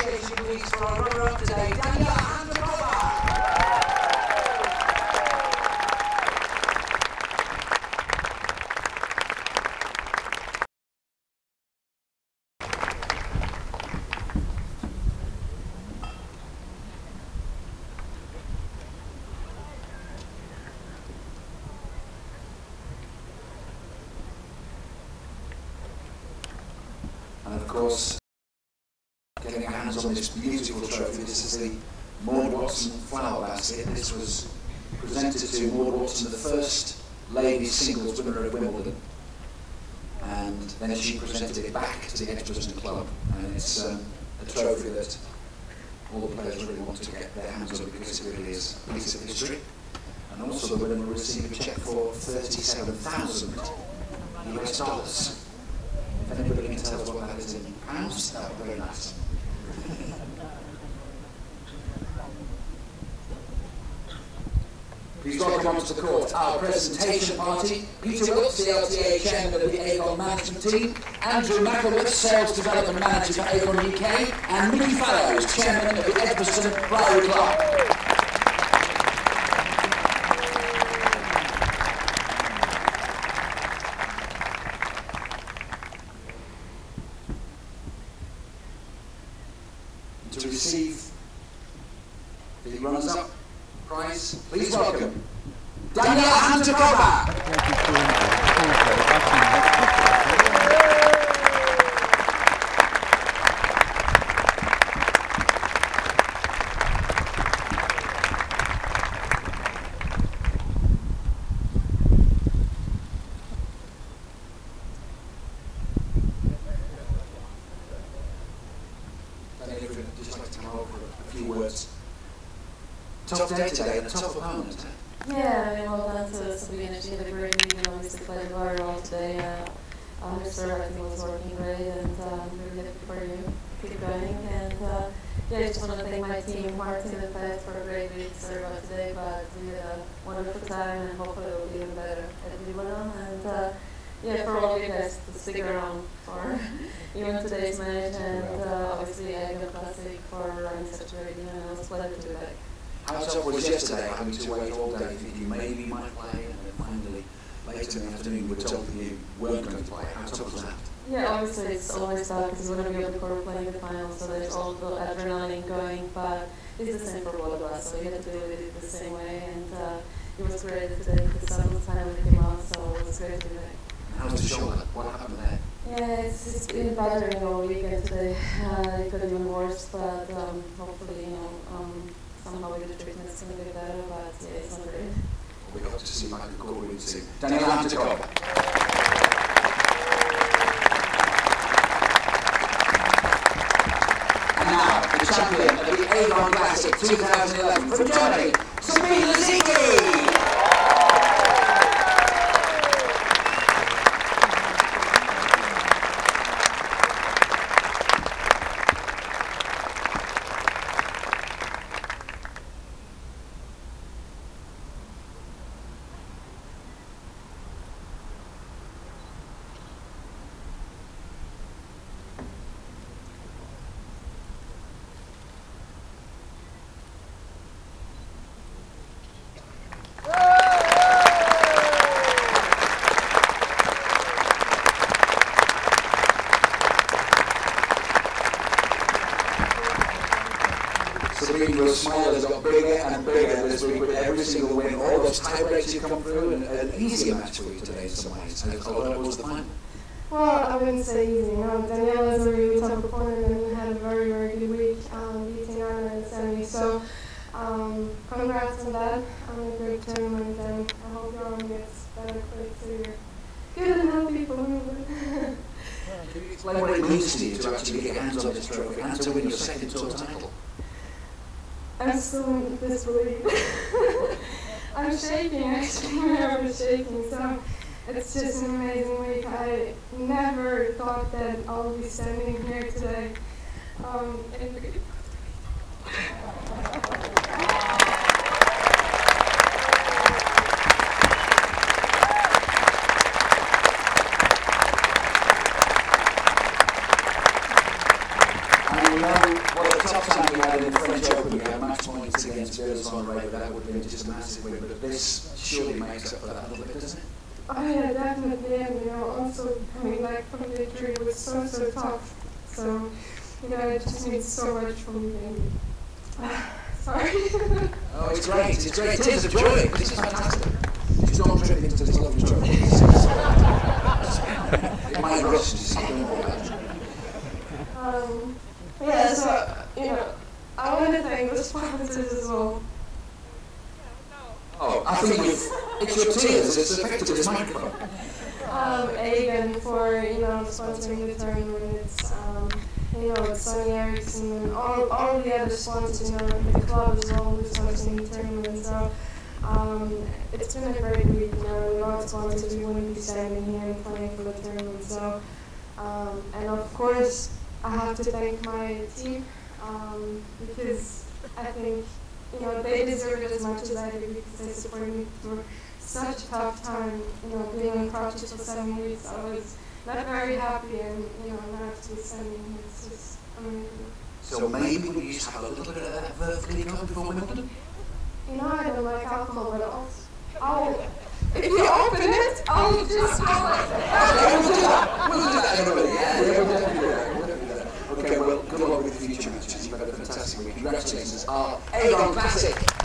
appreciation please for our runner-up today, Daniela Hantuchova. And of course, getting our hands on this beautiful trophy. This is the Maud Watson flower basket. This was presented to Maud Watson, the first ladies singles winner of Wimbledon. And then she presented it back to the Edgbaston club. And it's a trophy that all the players really want to get their hands on because it really is a piece of history. And also the winner will receive a cheque for $37,000 US. If anybody can tell us what that is in pounds, that would be very nice. Please welcome onto the court our presentation party, Peter Wilkes, the LTA chairman of the Aegon management team, Andrew McElwith, sales development manager for Aegon UK, and Mickey Fallows, chairman of the Edgbaston Priory Club. To receive the runners-up prize, please welcome Daniela Hantuchova. Just like to come over a few words. Tough day today and a tough opponent. Yeah, I mean, well done to Sabine. She had a great meeting, obviously played very well today. Her serve, I think, was working great, and I'm really happy for you. Keep going. And yeah, I just want to thank my team, Martin and Pat, for a great week. Sorry about today, but we had a wonderful time, and hopefully it will be even better at Wimbledon. And yeah, for all of you guys to stick around for even today's match, and obviously Aegon Classic for running such a great game. It was a pleasure to be back. How tough was yesterday having to wait all day thinking you maybe might play, and then finally later in the afternoon you were told that you weren't going to play? How tough was that? Yeah, obviously it's always tough because we're going to be on the court playing the final, so there's all the adrenaline going, but it's the same for both of us, so we had to deal with it the same way, and it was great today. The sun was finally came out, so it was great to be back. How's the shoulder? What happened there? Yeah, it's been bothering all weekend today. It got even worse, but hopefully, somehow with the treatment it's going to get better, but yeah, it's not great. We hope to see Michael Corwin soon. Daniela Hantuchova. And now, the champion of the Aegon Classic 2011 from Germany, Sabine Lisicki. Sabine, your smile has got bigger and bigger this week with every single win. All those tie breaks you come through, and an easier match for you today in some ways. What was the final? Well, I wouldn't say easy. Daniela is a really tough opponent, and we had a very, very good week beating Anna in the semi. So, congrats on that. A great tournament, and I hope your arm gets better quick so you're good and healthy for Wimbledon. Can you explain what it means to you to actually get your hands on this trophy and to win your second tour title? I'm still in disbelief. I'm shaking, actually. My arm is shaking. So it's just an amazing week. I never thought that I would be standing here today. what a tough time we had in the French Open. We had match points against Bears on Ray, but that would have been just a massive win. But this surely makes up for that a little bit, doesn't it? Oh yeah, definitely. And also coming back from the injury was so tough. So it just means so much for me. Sorry. Oh, it's great. It's great. Tears of joy. This is fantastic. Just don't trip into this lovely trophy. It might rust. You see, don't worry about it. Yeah, so, I want to thank the sponsors as well. Oh, I think it's your tears. It's affected this microphone. Aegon for, sponsoring the tournament. It's Sonny Eriksson and all the other sponsors, the club as well who's hosting the tournament. So, it's been a great week, without sponsors we wouldn't be standing here and playing for the tournament. So, and of course, I have to thank my team, because I think, they deserve it as much as I do, because they supported me through such a tough time, being in crutches for 7 weeks. I was not very happy, and, now to be standing here, it's just amazing. So maybe we used to have a little bit of that Verve League up before Wimbledon? I don't like alcohol, but if you open it, I'll just go like that. Okay, we'll do that. We'll do that, everybody. Yeah, we'll definitely do that. Okay, well, good luck with the future matches. You've had a fantastic week. Congratulations. Our Aegon Classic